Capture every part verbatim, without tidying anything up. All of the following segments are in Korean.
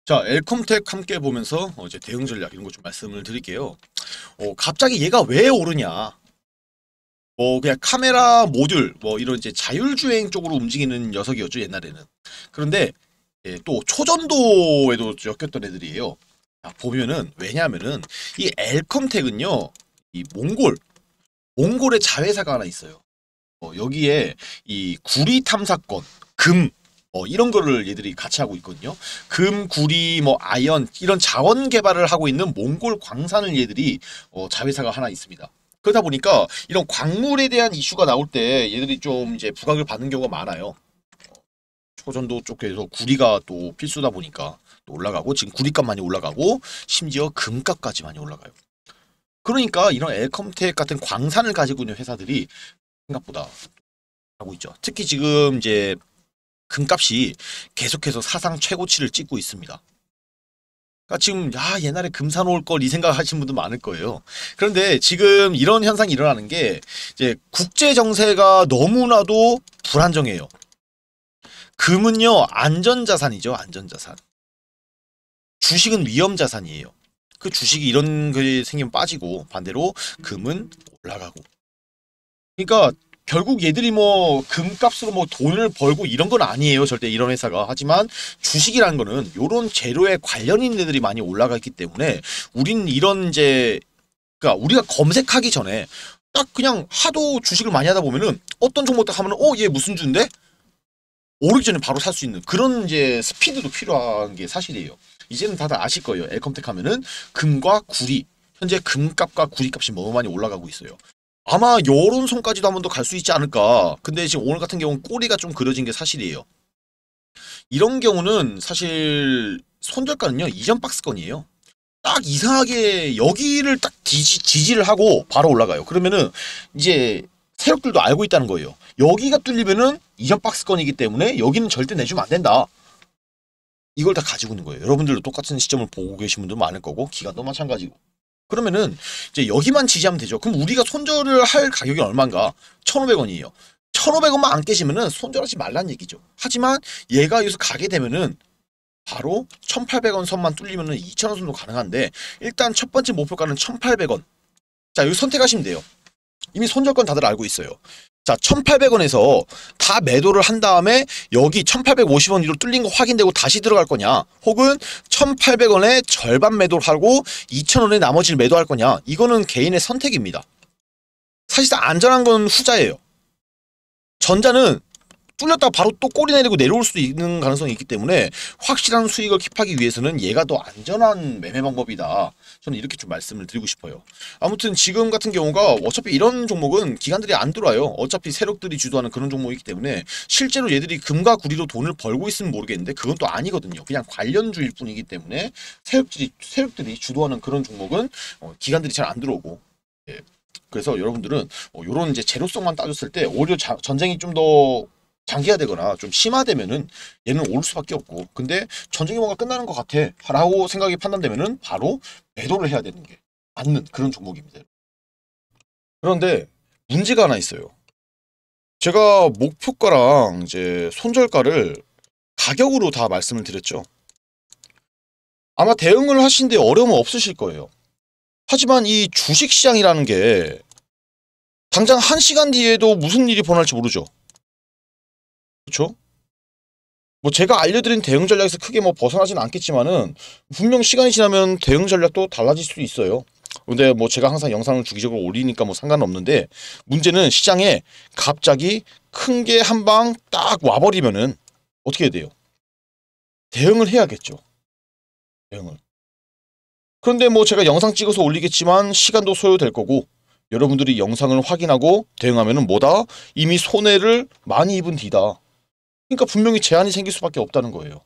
자, 엘컴텍 함께 보면서 어, 이제 대응 전략 이런 거 좀 말씀을 드릴게요. 어, 갑자기 얘가 왜 오르냐? 뭐 그냥 카메라 모듈 뭐 이런 이제 자율주행 쪽으로 움직이는 녀석이었죠 옛날에는. 그런데 예, 또 초전도에도 엮였던 애들이에요. 자, 보면은 왜냐하면은 이 엘컴텍은요, 이 몽골 몽골의 자회사가 하나 있어요. 어, 여기에 이 구리 탐사권, 금, 어, 이런 거를 얘들이 같이 하고 있거든요. 금, 구리, 뭐 아연 이런 자원 개발을 하고 있는 몽골 광산을 얘들이 어, 자회사가 하나 있습니다. 그러다 보니까 이런 광물에 대한 이슈가 나올 때 얘들이 좀 이제 부각을 받는 경우가 많아요. 초전도 쪽에서 구리가 또 필수다 보니까 또 올라가고, 지금 구리값 많이 올라가고 심지어 금값까지 많이 올라가요. 그러니까 이런 엘컴텍 같은 광산을 가지고 있는 회사들이 생각보다 하고 있죠. 특히 지금 이제 금값이 계속해서 사상 최고치를 찍고 있습니다. 그러니까 지금 아 옛날에 금 사놓을 걸 이 생각하시는 분도 많을 거예요. 그런데 지금 이런 현상이 일어나는 게 이제 국제 정세가 너무나도 불안정해요. 금은요 안전자산이죠. 안전자산. 주식은 위험자산이에요. 그 주식이 이런 게 생기면 빠지고 반대로 금은 올라가고. 그러니까 결국 얘들이 뭐 금값으로 뭐 돈을 벌고 이런 건 아니에요. 절대 이런 회사가. 하지만 주식이라는 거는 요런 재료에 관련 있는 애들이 많이 올라가 있기 때문에 우린 이런 이제 그러니까 우리가 검색하기 전에 딱 그냥 하도 주식을 많이 하다 보면은 어떤 종목 딱 하면은 어 얘 무슨 주인데? 오르기 전에 바로 살 수 있는 그런 이제 스피드도 필요한 게 사실이에요. 이제는 다들 아실 거예요. 엘컴텍 하면은 금과 구리. 현재 금값과 구리값이 너무 많이 올라가고 있어요. 아마 요런 손까지도 한 번 더 갈 수 있지 않을까. 근데 지금 오늘 같은 경우는 꼬리가 좀 그려진 게 사실이에요. 이런 경우는 사실 손절가는요 이전 박스권이에요. 딱 이상하게 여기를 딱 지지, 지지를 하고 바로 올라가요. 그러면은 이제 세력들도 알고 있다는 거예요. 여기가 뚫리면은 이전 박스권이기 때문에 여기는 절대 내주면 안 된다. 이걸 다 가지고 있는 거예요. 여러분들도 똑같은 시점을 보고 계신 분도 많을 거고 기간도 마찬가지고. 그러면은 이제 여기만 지지하면 되죠. 그럼 우리가 손절을 할 가격이 얼마인가? 천오백 원이에요. 천오백 원만 안 깨지면은 손절하지 말란 얘기죠. 하지만 얘가 여기서 가게 되면은 바로 천팔백 원 선만 뚫리면은 이천 원 선도 가능한데 일단 첫 번째 목표가는 천팔백 원. 자, 여기 선택하시면 돼요. 이미 손절권 다들 알고 있어요. 자, 천팔백 원에서 다 매도를 한 다음에 여기 천팔백오십 원 위로 뚫린 거 확인되고 다시 들어갈 거냐, 혹은 천팔백 원에 절반 매도를 하고 이천 원에 나머지를 매도할 거냐, 이거는 개인의 선택입니다. 사실상 안전한 건 후자예요. 전자는 뚫렸다가 바로 또 꼬리 내리고 내려올 수도 있는 가능성이 있기 때문에 확실한 수익을 킵하기 위해서는 얘가 더 안전한 매매 방법이다. 저는 이렇게 좀 말씀을 드리고 싶어요. 아무튼 지금 같은 경우가 어차피 이런 종목은 기관들이 안 들어와요. 어차피 세력들이 주도하는 그런 종목이기 때문에 실제로 얘들이 금과 구리로 돈을 벌고 있으면 모르겠는데 그건 또 아니거든요. 그냥 관련주일 뿐이기 때문에 세력들이, 세력들이 주도하는 그런 종목은 어, 기관들이 잘 안 들어오고. 예. 그래서 여러분들은 어, 요런 이제 재료성만 따졌을 때 오히려 자, 전쟁이 좀더 장기화되거나 좀 심화되면은 얘는 오를 수밖에 없고, 근데 전쟁이 뭔가 끝나는 것 같아 라고 생각이 판단되면은 바로 매도를 해야 되는 게 맞는 그런 종목입니다. 그런데 문제가 하나 있어요. 제가 목표가랑 이제 손절가를 가격으로 다 말씀을 드렸죠. 아마 대응을 하시는데 어려움은 없으실 거예요. 하지만 이 주식시장이라는 게 당장 한 시간 뒤에도 무슨 일이 벌어날지 모르죠. 그렇죠? 뭐 제가 알려드린 대응 전략에서 크게 뭐 벗어나진 않겠지만은 분명 시간이 지나면 대응 전략도 달라질 수 있어요. 근데 뭐 제가 항상 영상을 주기적으로 올리니까 뭐 상관은 없는데, 문제는 시장에 갑자기 큰 게 한 방 딱 와버리면은 어떻게 해야 돼요? 대응을 해야겠죠. 대응을. 그런데 뭐 제가 영상 찍어서 올리겠지만 시간도 소요될 거고, 여러분들이 영상을 확인하고 대응하면은 뭐다? 이미 손해를 많이 입은 뒤다. 그러니까 분명히 제한이 생길 수밖에 없다는 거예요.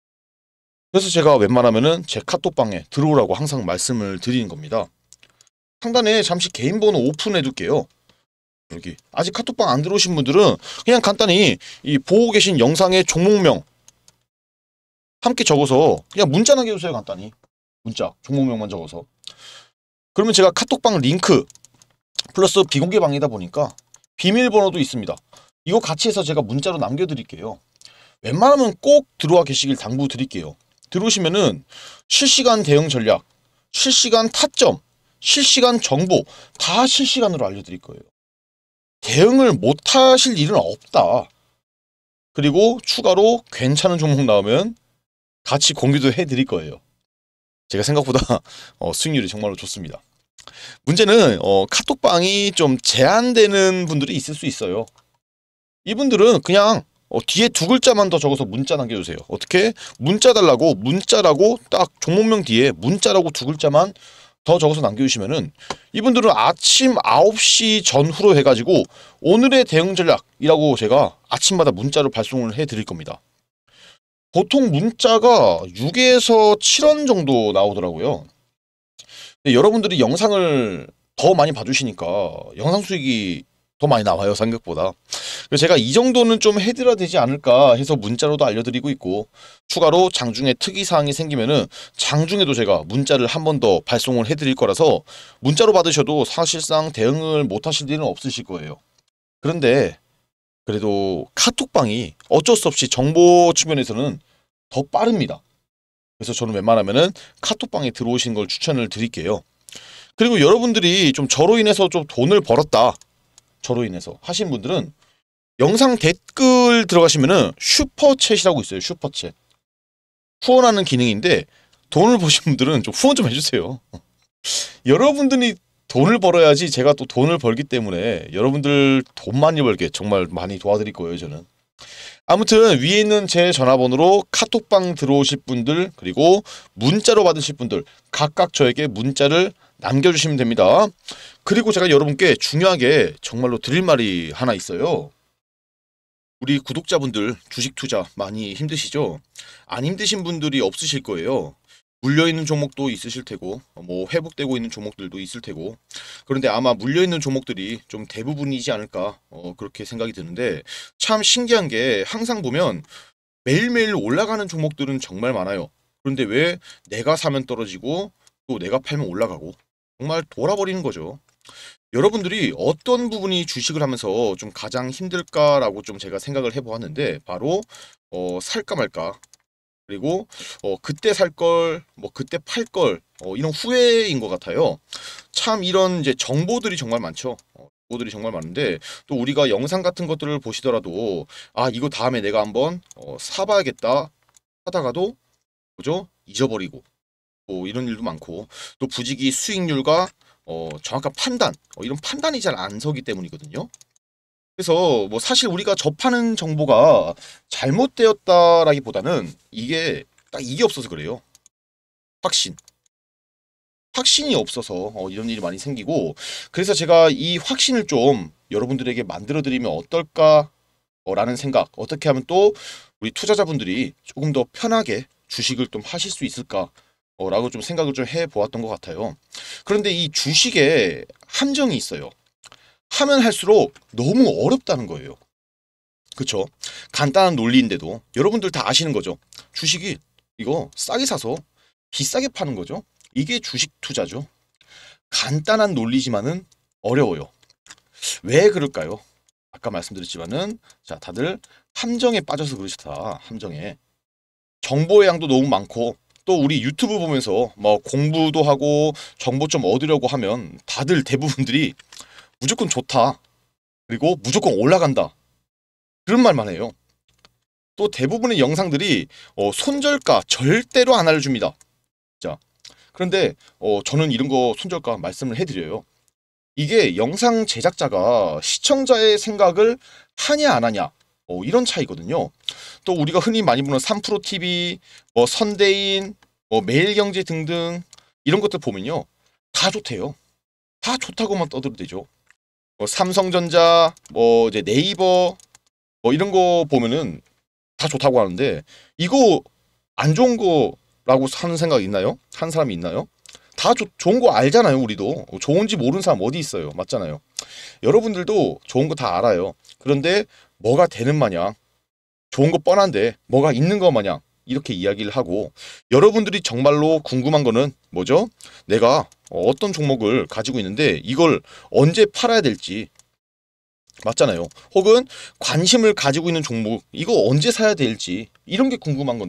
그래서 제가 웬만하면은 제 카톡방에 들어오라고 항상 말씀을 드리는 겁니다. 상단에 잠시 개인 번호 오픈해 둘게요. 여기 아직 카톡방 안 들어오신 분들은 그냥 간단히 이 보고 계신 영상의 종목명 함께 적어서 그냥 문자 남겨주세요. 간단히 문자 종목명만 적어서. 그러면 제가 카톡방 링크 플러스 비공개 방이다 보니까 비밀번호도 있습니다. 이거 같이 해서 제가 문자로 남겨드릴게요. 웬만하면 꼭 들어와 계시길 당부드릴게요. 들어오시면은 실시간 대응 전략, 실시간 타점, 실시간 정보 다 실시간으로 알려드릴 거예요. 대응을 못하실 일은 없다. 그리고 추가로 괜찮은 종목 나오면 같이 공유도 해드릴 거예요. 제가 생각보다 어, 수익률이 정말로 좋습니다. 문제는 어, 카톡방이 좀 제한되는 분들이 있을 수 있어요. 이분들은 그냥 어, 뒤에 두 글자만 더 적어서 문자 남겨주세요. 어떻게? 문자 달라고 문자라고 딱 종목명 뒤에 문자라고 두 글자만 더 적어서 남겨주시면은 이분들은 아침 아홉 시 전후로 해가지고 오늘의 대응 전략이라고 제가 아침마다 문자로 발송을 해드릴 겁니다. 보통 문자가 육에서 칠 원 정도 나오더라고요. 근데 여러분들이 영상을 더 많이 봐주시니까 영상 수익이 더 많이 나와요, 생각보다. 그래서 제가 이 정도는 좀 해드려야 되지 않을까 해서 문자로도 알려드리고 있고, 추가로 장중에 특이사항이 생기면은 장중에도 제가 문자를 한 번 더 발송을 해드릴 거라서 문자로 받으셔도 사실상 대응을 못 하실 일은 없으실 거예요. 그런데 그래도 카톡방이 어쩔 수 없이 정보 측면에서는 더 빠릅니다. 그래서 저는 웬만하면은 카톡방에 들어오신 걸 추천을 드릴게요. 그리고 여러분들이 좀 저로 인해서 좀 돈을 벌었다, 저로 인해서 하신 분들은 영상 댓글 들어가시면은 슈퍼챗이라고 있어요. 슈퍼챗. 후원하는 기능인데 돈을 버신 분들은 좀 후원 좀 해주세요. 여러분들이 돈을 벌어야지 제가 또 돈을 벌기 때문에 여러분들 돈 많이 벌게 정말 많이 도와드릴 거예요, 저는. 아무튼 위에 있는 제 전화번호로 카톡방 들어오실 분들, 그리고 문자로 받으실 분들 각각 저에게 문자를 남겨주시면 됩니다. 그리고 제가 여러분께 중요하게 정말로 드릴 말이 하나 있어요. 우리 구독자분들 주식 투자 많이 힘드시죠? 안 힘드신 분들이 없으실 거예요. 물려있는 종목도 있으실 테고, 뭐 회복되고 있는 종목들도 있을 테고, 그런데 아마 물려있는 종목들이 좀 대부분이지 않을까 어, 그렇게 생각이 드는데, 참 신기한 게 항상 보면 매일매일 올라가는 종목들은 정말 많아요. 그런데 왜 내가 사면 떨어지고 또 내가 팔면 올라가고, 정말 돌아버리는 거죠. 여러분들이 어떤 부분이 주식을 하면서 좀 가장 힘들까라고 좀 제가 생각을 해보았는데, 바로 어, 살까 말까, 그리고 어, 그때 살 걸, 뭐 그때 팔 걸, 어, 이런 후회인 것 같아요. 참 이런 이제 정보들이 정말 많죠. 어, 정보들이 정말 많은데, 또 우리가 영상 같은 것들을 보시더라도 아 이거 다음에 내가 한번 어, 사봐야겠다 하다가도 뭐죠? 잊어버리고 뭐 이런 일도 많고, 또 부지기 수익률과 어, 정확한 판단, 어, 이런 판단이 잘 안 서기 때문이거든요. 그래서 뭐 사실 우리가 접하는 정보가 잘못되었다라기보다는 이게 딱 이게 없어서 그래요. 확신. 확신이 없어서 어, 이런 일이 많이 생기고, 그래서 제가 이 확신을 좀 여러분들에게 만들어드리면 어떨까 어, 라는 생각, 어떻게 하면 또 우리 투자자분들이 조금 더 편하게 주식을 좀 하실 수 있을까 어, 라고 좀 생각을 좀 해보았던 것 같아요. 그런데 이 주식에 함정이 있어요. 하면 할수록 너무 어렵다는 거예요. 그쵸? 간단한 논리인데도 여러분들 다 아시는 거죠. 주식이 이거 싸게 사서 비싸게 파는 거죠. 이게 주식 투자죠. 간단한 논리지만은 어려워요. 왜 그럴까요? 아까 말씀드렸지만은 자, 다들 함정에 빠져서 그러시다. 함정에. 정보의 양도 너무 많고, 또 우리 유튜브 보면서 뭐 공부도 하고 정보 좀 얻으려고 하면 다들 대부분들이 무조건 좋다, 그리고 무조건 올라간다, 그런 말만 해요. 또 대부분의 영상들이 어, 손절가 절대로 안 알려줍니다. 자, 그런데 어, 저는 이런 거 손절가 말씀을 해드려요. 이게 영상 제작자가 시청자의 생각을 하냐 안 하냐 어, 이런 차이거든요. 또 우리가 흔히 많이 보는 삼프로티비, 뭐 선대인, 뭐 매일경제 등등 이런 것들 보면요, 다 좋대요. 다 좋다고만 떠들어대죠. 뭐 삼성전자, 뭐 이제 네이버, 뭐 이런 거 보면은 다 좋다고 하는데, 이거 안 좋은 거라고 하는 생각 있나요? 한 사람이 있나요? 다 조, 좋은 거 알잖아요. 우리도 좋은지 모르는 사람 어디 있어요? 맞잖아요. 여러분들도 좋은 거 다 알아요. 그런데 뭐가 되는 마냥, 좋은 거 뻔한데 뭐가 있는 거 마냥 이렇게 이야기를 하고, 여러분들이 정말로 궁금한 거는 뭐죠? 내가 어떤 종목을 가지고 있는데 이걸 언제 팔아야 될지, 맞잖아요. 혹은 관심을 가지고 있는 종목 이거 언제 사야 될지, 이런 게 궁금한 건데,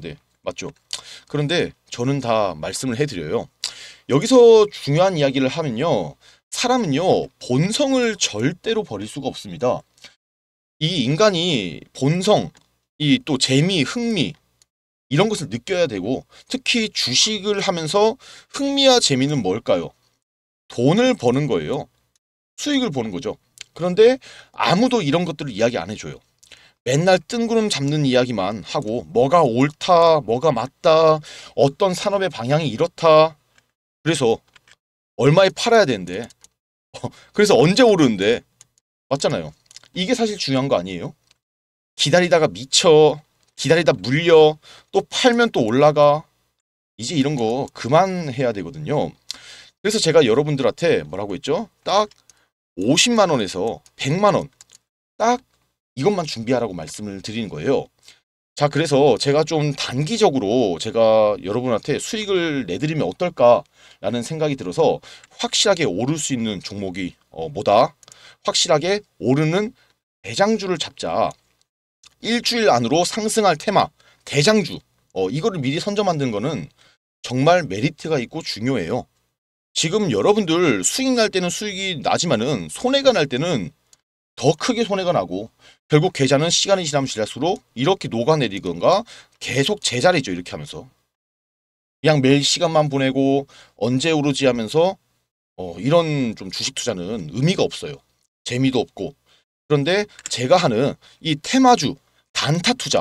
맞죠? 그런데 저는 다 말씀을 해드려요. 여기서 중요한 이야기를 하면요. 사람은요, 본성을 절대로 버릴 수가 없습니다. 이 인간이 본성, 이 또 재미, 흥미, 이런 것을 느껴야 되고, 특히 주식을 하면서 흥미와 재미는 뭘까요? 돈을 버는 거예요. 수익을 보는 거죠. 그런데 아무도 이런 것들을 이야기 안 해줘요. 맨날 뜬구름 잡는 이야기만 하고, 뭐가 옳다, 뭐가 맞다, 어떤 산업의 방향이 이렇다. 그래서 얼마에 팔아야 되는데, 그래서 언제 오르는데, 맞잖아요. 이게 사실 중요한 거 아니에요? 기다리다가 미쳐, 기다리다 물려, 또 팔면 또 올라가. 이제 이런 거 그만해야 되거든요. 그래서 제가 여러분들한테 뭐라고 했죠? 딱 오십만 원에서 백만 원, 딱 이것만 준비하라고 말씀을 드리는 거예요. 자, 그래서 제가 좀 단기적으로 제가 여러분한테 수익을 내드리면 어떨까라는 생각이 들어서 확실하게 오를 수 있는 종목이 어, 뭐다? 확실하게 오르는 대장주를 잡자. 일주일 안으로 상승할 테마, 대장주. 어, 이거를 미리 선점 만드는 거는 정말 메리트가 있고 중요해요. 지금 여러분들 수익 날 때는 수익이 나지만은 손해가 날 때는 더 크게 손해가 나고 결국 계좌는 시간이 지나면 지날수록 이렇게 녹아내리건가 계속 제자리죠. 이렇게 하면서 그냥 매일 시간만 보내고 언제 오르지 하면서 어, 이런 좀 주식 투자는 의미가 없어요. 재미도 없고. 그런데 제가 하는 이 테마주 단타 투자,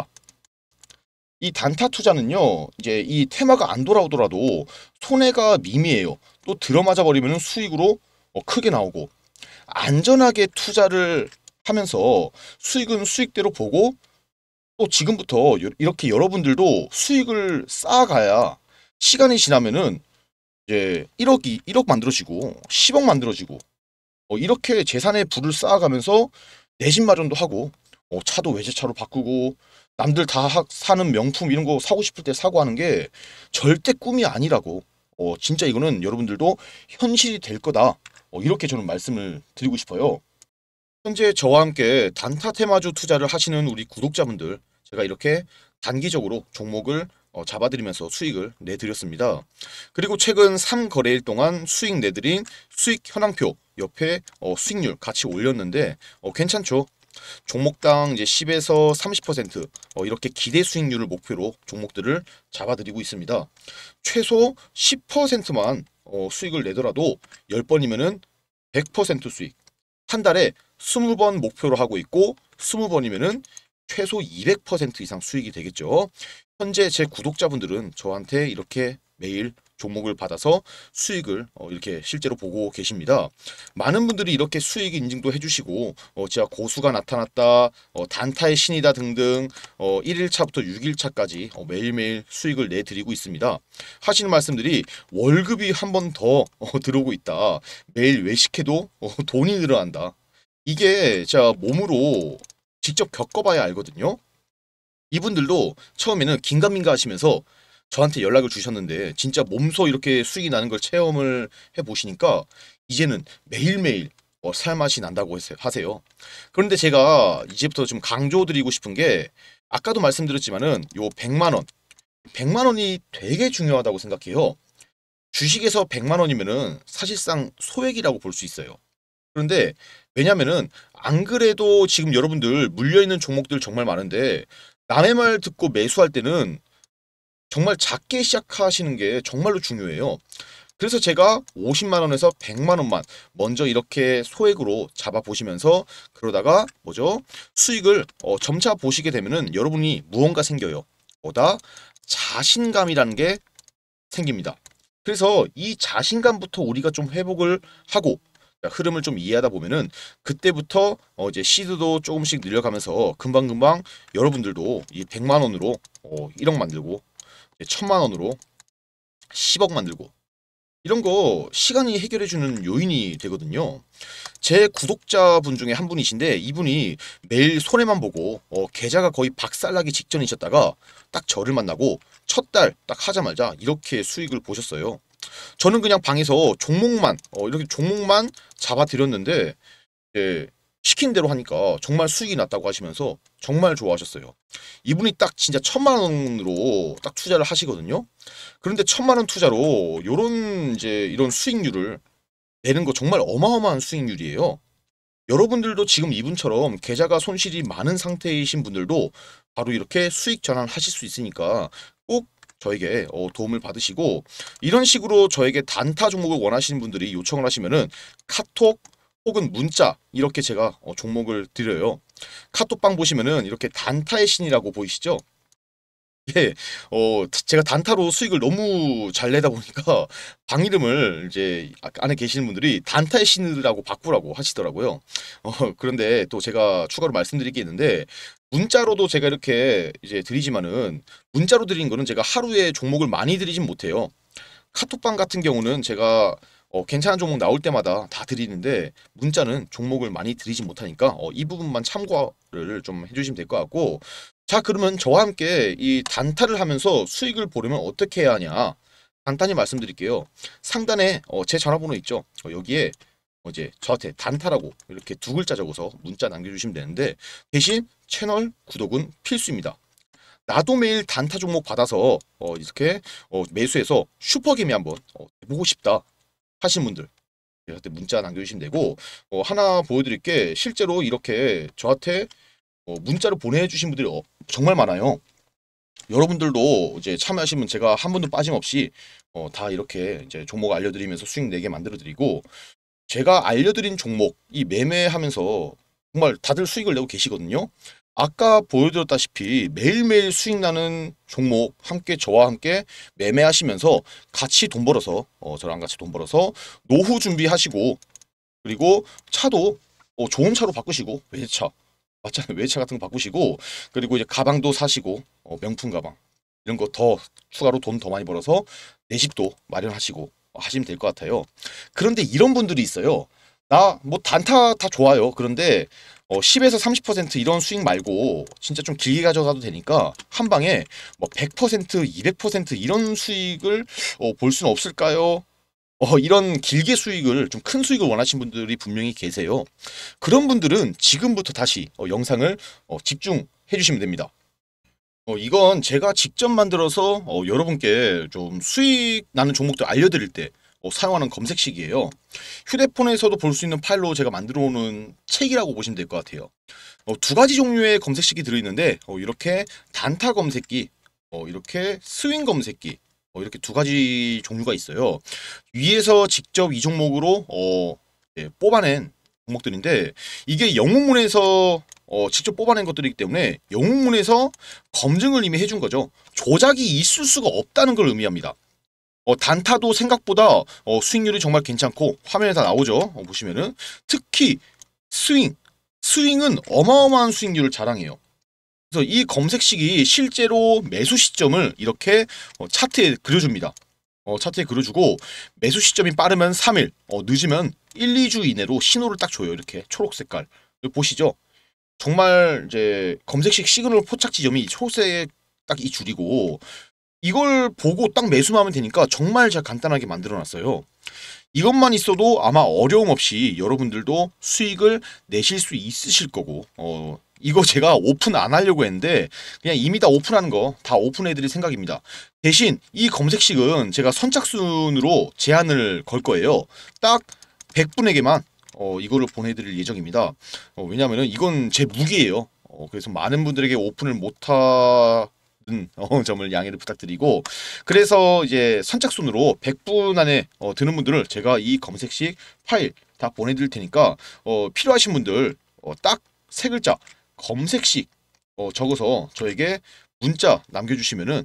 이 단타 투자는요, 이제 이 테마가 안 돌아오더라도 손해가 미미해요. 또 들어맞아 버리면 수익으로 어, 크게 나오고, 안전하게 투자를 하면서 수익은 수익대로 보고, 또 지금부터 요- 이렇게 여러분들도 수익을 쌓아가야 시간이 지나면은 이제 일억이 일억 만들어지고 십억 만들어지고, 어, 이렇게 재산의 부를 쌓아가면서 내 집 마련도 하고, 어, 차도 외제차로 바꾸고, 남들 다 하- 사는 명품 이런 거 사고 싶을 때 사고 하는 게 절대 꿈이 아니라고. 어, 진짜 이거는 여러분들도 현실이 될 거다. 어, 이렇게 저는 말씀을 드리고 싶어요. 현재 저와 함께 단타 테마주 투자를 하시는 우리 구독자분들, 제가 이렇게 단기적으로 종목을 어, 잡아드리면서 수익을 내드렸습니다. 그리고 최근 삼 거래일 동안 수익 내드린 수익 현황표 옆에 어, 수익률 같이 올렸는데 어, 괜찮죠? 종목당 이제 십에서 삼십 퍼센트 어, 이렇게 기대 수익률을 목표로 종목들을 잡아드리고 있습니다. 최소 십 퍼센트만 어, 수익을 내더라도 십 번이면은 백 퍼센트 수익. 한 달에 이십 번 목표로 하고 있고 이십 번이면은 최소 이백 퍼센트 이상 수익이 되겠죠. 현재 제 구독자분들은 저한테 이렇게 매일 종목을 받아서 수익을 어, 이렇게 실제로 보고 계십니다. 많은 분들이 이렇게 수익 인증도 해주시고 어, 제가 고수가 나타났다, 어, 단타의 신이다 등등 어, 일 일차부터 육 일차까지 어, 매일매일 수익을 내드리고 있습니다. 하시는 말씀들이 월급이 한 번 더 어, 들어오고 있다. 매일 외식해도 어, 돈이 늘어난다. 이게 제가 몸으로 직접 겪어봐야 알거든요. 이분들도 처음에는 긴가민가 하시면서 저한테 연락을 주셨는데 진짜 몸소 이렇게 수익이 나는 걸 체험을 해보시니까 이제는 매일매일 어, 살맛이 난다고 하세- 하세요. 그런데 제가 이제부터 좀 강조드리고 싶은 게 아까도 말씀드렸지만은 요 백만 원, 백만 원이 되게 중요하다고 생각해요. 주식에서 백만 원이면은 사실상 소액이라고 볼 수 있어요. 그런데 왜냐면은 안 그래도 지금 여러분들 물려있는 종목들 정말 많은데 남의 말 듣고 매수할 때는 정말 작게 시작하시는 게 정말로 중요해요. 그래서 제가 오십만 원에서 백만 원만 먼저 이렇게 소액으로 잡아 보시면서 그러다가 뭐죠? 수익을 어, 점차 보시게 되면은 여러분이 무언가 생겨요. 뭐다? 자신감이라는 게 생깁니다. 그래서 이 자신감부터 우리가 좀 회복을 하고 흐름을 좀 이해하다 보면은 그때부터 어 이제 시드도 조금씩 늘려가면서 금방금방 여러분들도 이 백만 원으로 어 일억 만들고 천만 원으로 십억 만들고 이런 거 시간이 해결해주는 요인이 되거든요. 제 구독자분 중에 한 분이신데 이분이 매일 손해만 보고 어, 계좌가 거의 박살나기 직전이셨다가 딱 저를 만나고 첫 달 딱 하자마자 이렇게 수익을 보셨어요. 저는 그냥 방에서 종목만 어, 이렇게 종목만 잡아드렸는데 예, 시킨 대로 하니까 정말 수익이 났다고 하시면서 정말 좋아하셨어요. 이분이 딱 진짜 천만 원으로 딱 투자를 하시거든요. 그런데 천만 원 투자로 요런 이제 이런 수익률을 내는 거 정말 어마어마한 수익률이에요. 여러분들도 지금 이분처럼 계좌가 손실이 많은 상태이신 분들도 바로 이렇게 수익 전환하실 수 있으니까 꼭 저에게 어, 도움을 받으시고, 이런 식으로 저에게 단타 종목을 원하시는 분들이 요청을 하시면은 카톡 혹은 문자 이렇게 제가 어, 종목을 드려요. 카톡방 보시면은 이렇게 단타의 신이라고 보이시죠? 예, 어, 제가 단타로 수익을 너무 잘 내다 보니까 방 이름을 이제 아- 안에 계시는 분들이 단타의 신이라고 바꾸라고 하시더라고요. 어, 그런데 또 제가 추가로 말씀드릴 게 있는데, 문자로도 제가 이렇게 이제 드리지만은 문자로 드린 거는 제가 하루에 종목을 많이 드리진 못해요. 카톡방 같은 경우는 제가 어, 괜찮은 종목 나올 때마다 다 드리는데, 문자는 종목을 많이 드리지 못하니까 어, 이 부분만 참고를 좀 해주시면 될 것 같고, 자 그러면 저와 함께 이 단타를 하면서 수익을 보려면 어떻게 해야 하냐, 간단히 말씀드릴게요. 상단에 어, 제 전화번호 있죠. 어, 여기에 어, 이제 저한테 단타라고 이렇게 두 글자 적어서 문자 남겨주시면 되는데, 대신 채널 구독은 필수입니다. 나도 매일 단타 종목 받아서 어, 이렇게 어, 매수해서 슈퍼게임이 한번 어, 보고 싶다 하신 분들 저한테 문자 남겨주시면 되고, 어, 하나 보여드릴 게, 실제로 이렇게 저한테 어, 문자를 보내주신 분들이 어, 정말 많아요. 여러분들도 이제 참여하시면 제가 한 분도 빠짐없이 어, 다 이렇게 이제 종목 알려드리면서 수익 내게 만들어드리고, 제가 알려드린 종목 이 매매하면서 정말 다들 수익을 내고 계시거든요. 아까 보여드렸다시피 매일매일 수익 나는 종목 함께 저와 함께 매매하시면서 같이 돈 벌어서 어, 저랑 같이 돈 벌어서 노후 준비하시고, 그리고 차도 어, 좋은 차로 바꾸시고, 외제차 맞잖아요. 외제차 같은 거 바꾸시고, 그리고 이제 가방도 사시고 어, 명품 가방 이런 거 더 추가로 돈 더 많이 벌어서 내 집도 마련하시고 하시면 될 것 같아요. 그런데 이런 분들이 있어요. 나 뭐 단타 다 좋아요. 그런데 어, 십에서 삼십 퍼센트 이런 수익 말고 진짜 좀 길게 가져가도 되니까 한 방에 뭐 백 퍼센트, 이백 퍼센트 이런 수익을 어, 볼 수는 없을까요? 어, 이런 길게 수익을 좀 큰 수익을 원하시는 분들이 분명히 계세요. 그런 분들은 지금부터 다시 어, 영상을 어, 집중해 주시면 됩니다. 어, 이건 제가 직접 만들어서 어, 여러분께 좀 수익 나는 종목들 알려드릴 때 어, 사용하는 검색식이에요. 휴대폰에서도 볼 수 있는 파일로 제가 만들어 오는 책이라고 보시면 될 것 같아요. 어, 두 가지 종류의 검색식이 들어있는데, 어, 이렇게 단타 검색기, 어, 이렇게 스윙 검색기, 어, 이렇게 두 가지 종류가 있어요. 위에서 직접 이 종목으로 어, 예, 뽑아낸 종목들인데, 이게 영웅문에서 어, 직접 뽑아낸 것들이기 때문에 영웅문에서 검증을 이미 해준 거죠. 조작이 있을 수가 없다는 걸 의미합니다. 어, 단타도 생각보다 어, 수익률이 정말 괜찮고 화면에 다 나오죠. 어, 보시면은 특히 스윙, 스윙은 어마어마한 수익률을 자랑해요. 그래서 이 검색식이 실제로 매수 시점을 이렇게 어, 차트에 그려줍니다. 어, 차트에 그려주고, 매수 시점이 빠르면 삼 일, 어, 늦으면 일, 이 주 이내로 신호를 딱 줘요. 이렇게 초록 색깔. 여기 보시죠? 정말 이제 검색식 시그널 포착 지점이 초록색 딱 이 줄이고, 이걸 보고 딱 매수만 하면 되니까 정말 제가 간단하게 만들어 놨어요. 이것만 있어도 아마 어려움 없이 여러분들도 수익을 내실 수 있으실 거고, 어, 이거 제가 오픈 안 하려고 했는데 그냥 이미 다 오픈하는 거 다 오픈해 드릴 생각입니다. 대신 이 검색식은 제가 선착순으로 제한을 걸 거예요. 딱 백 분에게만 어, 이거를 보내드릴 예정입니다. 어, 왜냐면은 이건 제 무기예요. 어, 그래서 많은 분들에게 오픈을 못하 어, 점을 양해를 부탁드리고, 그래서 이제 선착순으로 백 분 안에 어, 드는 분들을 제가 이 검색식 파일 다 보내드릴 테니까 어, 필요하신 분들 어, 딱 세 글자 검색식 어, 적어서 저에게 문자 남겨주시면은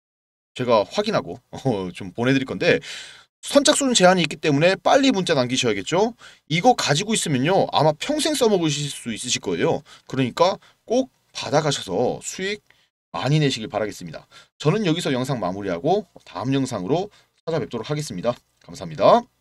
제가 확인하고 어, 좀 보내드릴 건데, 선착순 제한이 있기 때문에 빨리 문자 남기셔야겠죠. 이거 가지고 있으면요 아마 평생 써먹으실 수 있으실 거예요. 그러니까 꼭 받아가셔서 수익 많이 내시길 바라겠습니다. 저는 여기서 영상 마무리하고 다음 영상으로 찾아뵙도록 하겠습니다. 감사합니다.